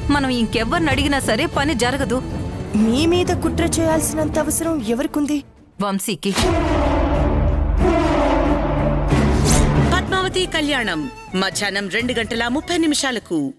మనం ఇంకెవ్వరిని అడిగినా సరే పని జరగదు. మీ మీద కుట్ర చేయాల్సినంత అవసరం ఎవరికుంది? వంశీకి. పద్మావతి కళ్యాణం మధ్యాహ్నం 2:30 నిమిషాలకు.